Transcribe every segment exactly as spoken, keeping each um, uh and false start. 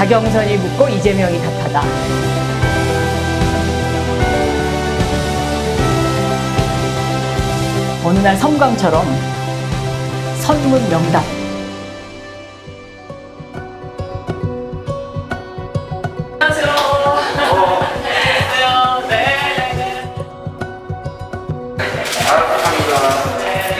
박영선이 묻고 이재명이 답하다. 어느 날 섬광처럼 선문 명답. 안녕하세요. 안녕하세요. 네, 네, 네. 감사합니다.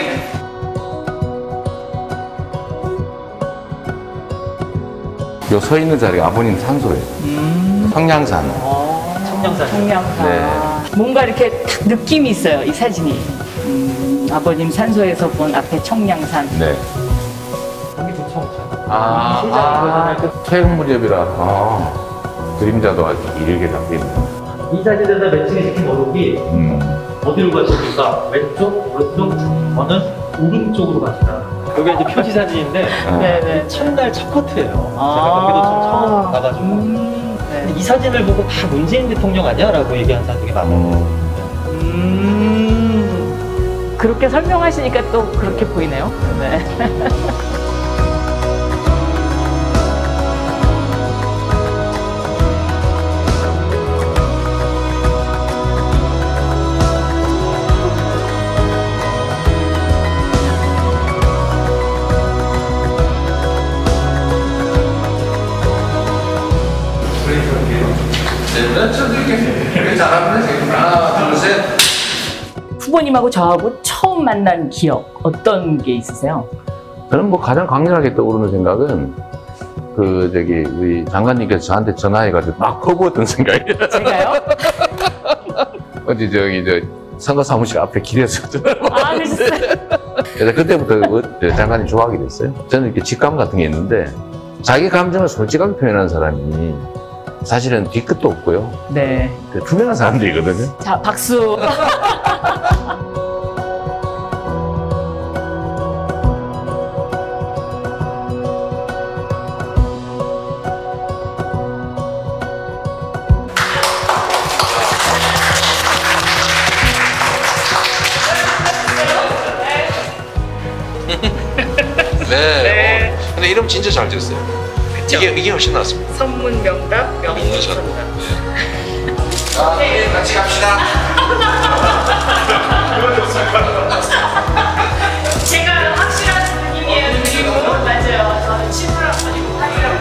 요 서 있는 자리가 아버님 산소예요. 음. 청량산. 어, 청량산. 청량산. 네. 뭔가 이렇게 딱 느낌이 있어요, 이 사진이. 음, 아버님 산소에서 본 앞에 청량산. 네. 여기도 청천. 아, 아, 그 퇴근 무렵이라. 아, 그림자도 아주 길게 잡혀있네요. 이 사진에서 매칭이 시킨 어록이 음. 어디로 가십니까? 왼쪽, 오른쪽, 저는 오른쪽으로 갑니다. 여기 이제 표지 사진인데 네네. 첫날 첫 커트예요. 아 제가 경기도 좀 처음 가가지고 음, 네. 이 사진을 보고 다 문재인 대통령 아니야? 라고 얘기하는 사람들이 많아요. 음, 그렇게 설명하시니까 또 그렇게 보이네요. 네. 하나, 둘, 셋. 후보님하고 저하고 처음 만난 기억 어떤 게 있으세요? 저는 뭐 가장 강렬하게 떠오르는 생각은 그 저기 우리 장관님께서 저한테 전화해가지고 막 퍼부었던 생각이에요. 제가요? 어디 저기 저 선거 사무실 앞에 길에서 아, 그랬어요? 그래서 그때부터 그 장관님 좋아하게 됐어요. 저는 이렇게 직감 같은 게 있는데 자기 감정을 솔직하게 표현하는 사람이 사실은 뒤끝도 없고요. 네. 그 투명한 사람들이거든요. 자, 박수. 네. 네. 어, 근데 이름 진짜 잘 지었어요. 이게, 이게 훨씬 낫습니다. 선문 명답, 명문정답. 자, 네, 같이 갑시다. 제가 확실한 분이에요. 그리고 맞아요. 저는 친구랑 아니고 파이라고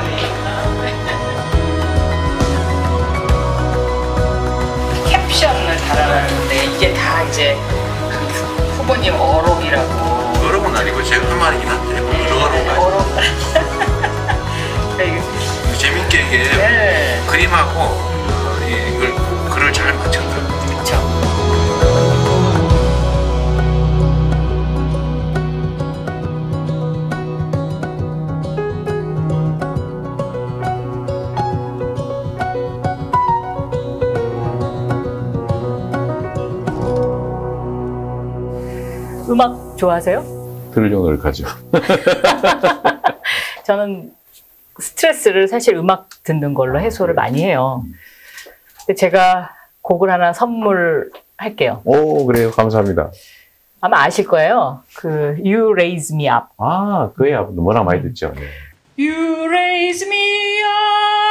그러니까. 캡션을 달아놨는데 이게 다 이제 그 후보님 어록이라고. 어록은 아니고 제가 한 말이긴 한데 어록 어록. 재밌게 이게 네. 그림하고 어, 이걸 글을 잘 맞췄다. 그렇죠. 음악 좋아하세요? 들려을 가죠. 저는 스트레스를 사실 음악 듣는 걸로 해소를 많이 해요. 근데 제가 곡을 하나 선물할게요. 오, 그래요. 감사합니다. 아마 아실 거예요. 그 You Raise Me Up. 아, 그게 워낙 많이 듣죠. 네. You raise me up.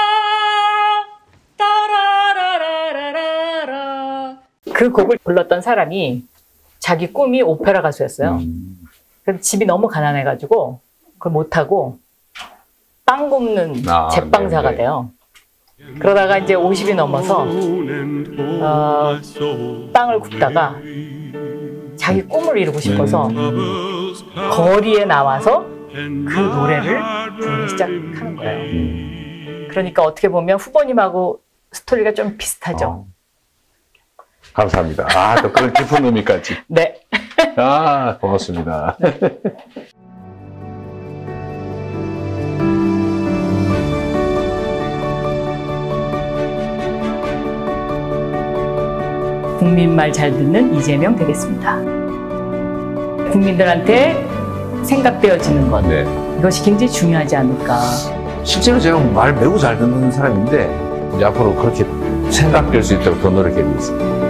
따라라라라라. 그 곡을 불렀던 사람이 자기 꿈이 오페라 가수였어요. 음. 그래서 집이 너무 가난해가지고 그걸 못하고 빵 굽는 아, 제빵사가 네네. 돼요. 그러다가 이제 오십이 넘어서 어, 빵을 굽다가 자기 꿈을 이루고 싶어서 거리에 나와서 그 노래를 부르기 시작하는 거예요. 그러니까 어떻게 보면 후보님하고 스토리가 좀 비슷하죠. 어. 감사합니다. 아, 또 그런 깊은 의미까지. 네. 아, 고맙습니다. 국민 말 잘 듣는 이재명 되겠습니다. 국민들한테 생각되어지는 것, 네. 이것이 굉장히 중요하지 않을까. 실제로 제가 말 매우 잘 듣는 사람인데 이제 앞으로 그렇게 생각될 수 있도록 더 노력해보겠습니다.